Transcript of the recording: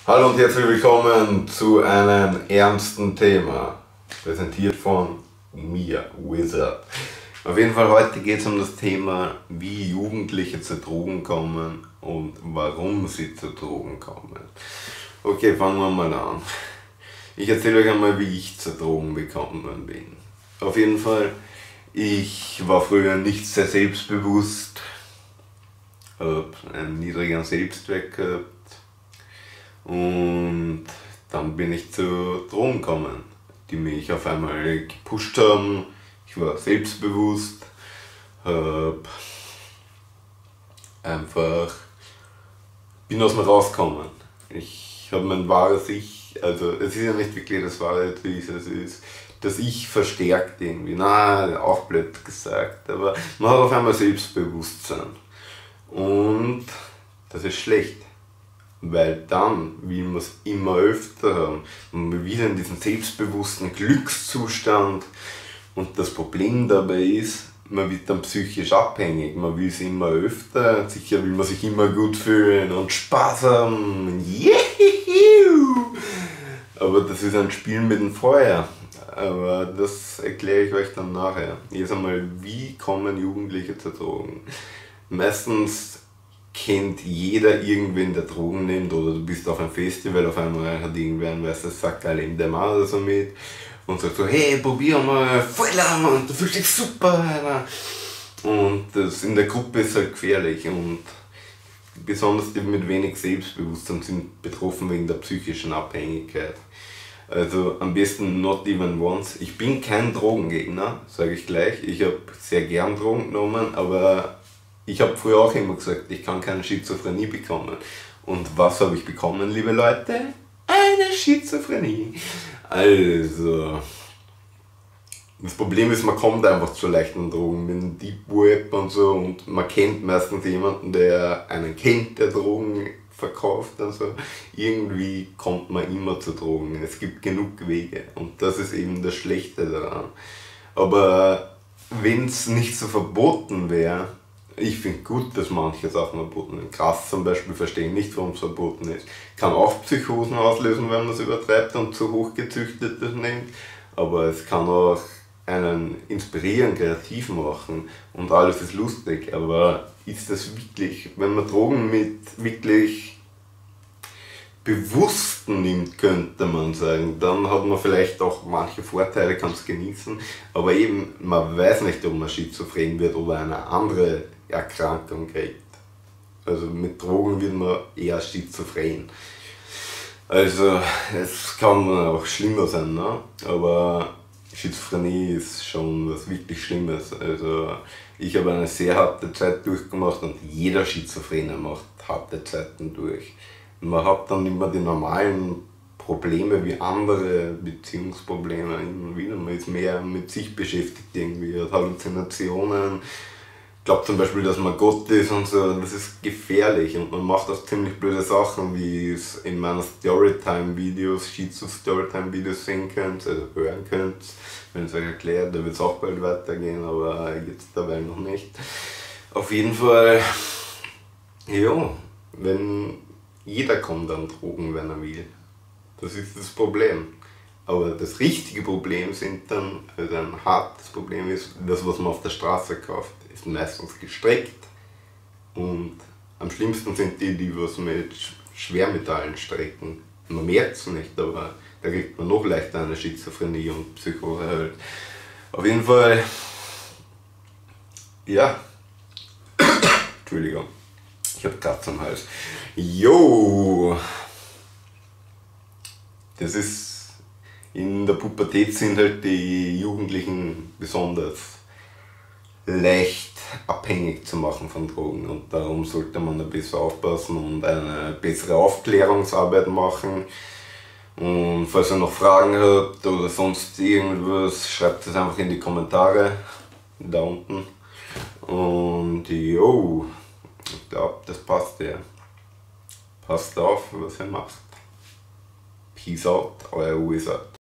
Hallo und herzlich willkommen zu einem ernsten Thema, präsentiert von mir, Wizard. Auf jeden Fall heute geht es um das Thema, wie Jugendliche zu Drogen kommen und warum sie zu Drogen kommen. Okay, fangen wir mal an. Ich erzähle euch einmal, wie ich zu Drogen gekommen bin. Auf jeden Fall, ich war früher nicht sehr selbstbewusst, habe einen niedrigen Selbstwert gehabt. Und dann bin ich zu Drogen gekommen, die mich auf einmal gepusht haben. Ich war selbstbewusst, bin aus mir rausgekommen. Ich habe mein wahres Ich, also es ist ja nicht wirklich das wahre Ich, es ist das Ich verstärkt irgendwie. Na, auch blöd gesagt, aber man hat auf einmal Selbstbewusstsein. Und das ist schlecht. Weil dann will man es immer öfter haben und man wieder in diesen selbstbewussten Glückszustand. Und das Problem dabei ist, man wird dann psychisch abhängig, man will es immer öfter, sicher will man sich immer gut fühlen und Spaß haben. Juhu! Aber das ist ein Spiel mit dem Feuer. Aber das erkläre ich euch dann nachher. Jetzt einmal, wie kommen Jugendliche zu Drogen? Meistens kennt jeder irgendwen, der Drogen nimmt, oder du bist auf einem Festival, auf einmal hat irgendwer ein weißes Sackerl im Dämmer oder so mit und sagt so, hey, probier mal, voll und du fühlst dich super, Alter. Und das in der Gruppe ist halt gefährlich und besonders die mit wenig Selbstbewusstsein sind betroffen wegen der psychischen Abhängigkeit. Also am besten not even once. Ich bin kein Drogengegner, sage ich gleich. Ich habe sehr gern Drogen genommen, aber ich habe früher auch immer gesagt, ich kann keine Schizophrenie bekommen. Und was habe ich bekommen, liebe Leute? Eine Schizophrenie. Also, das Problem ist, man kommt einfach zu leichten Drogen mit dem Deep Web und so und man kennt meistens jemanden, der einen kennt, der Drogen verkauft. Also irgendwie kommt man immer zu Drogen. Es gibt genug Wege und das ist eben das Schlechte daran. Aber wenn es nicht so verboten wäre, ich finde gut, dass manche Sachen verboten sind. Gras zum Beispiel, verstehe nicht, warum es verboten ist. Kann auch Psychosen auslösen, wenn man es übertreibt und zu hoch gezüchtetes nimmt. Aber es kann auch einen inspirieren, kreativ machen und alles ist lustig. Aber ist das wirklich, wenn man Drogen mit wirklich Bewussten nimmt, könnte man sagen, dann hat man vielleicht auch manche Vorteile, kann es genießen. Aber eben, man weiß nicht, ob man schizophren wird oder eine andere Erkrankung kriegt. Also mit Drogen wird man eher schizophren. Also es kann auch schlimmer sein, ne? Aber Schizophrenie ist schon was wirklich Schlimmes. Also ich habe eine sehr harte Zeit durchgemacht und jeder Schizophrene macht harte Zeiten durch. Man hat dann immer die normalen Probleme wie andere Beziehungsprobleme immer wieder. Man ist mehr mit sich beschäftigt irgendwie, hat Halluzinationen. Glaubt zum Beispiel, dass man Gott ist und so, das ist gefährlich und man macht auch ziemlich blöde Sachen, wie es in meiner Storytime-Videos, Schizo-Storytime-Videos sehen könnt, also hören könnt, wenn ich es euch erkläre, da wird es auch bald weitergehen, aber jetzt dabei noch nicht. Auf jeden Fall, ja, wenn jeder kommt an Drogen, wenn er will, das ist das Problem. Aber das richtige Problem sind dann, also ein hartes Problem ist, das was man auf der Straße kauft, ist meistens gestreckt und am schlimmsten sind die, die was mit Schwermetallen strecken. Man merkt es nicht, aber da kriegt man noch leichter eine Schizophrenie und Psychose halt. Auf jeden Fall, ja, Entschuldigung, ich hab Katze am Hals. Jo, das ist, in der Pubertät sind halt die Jugendlichen besonders leicht abhängig zu machen von Drogen und darum sollte man ein bisschen aufpassen und eine bessere Aufklärungsarbeit machen. Und falls ihr noch Fragen habt oder sonst irgendwas, schreibt es einfach in die Kommentare da unten. Und jo, ich glaube, das passt ja. Passt auf, was ihr macht. Peace out, euer Wizard.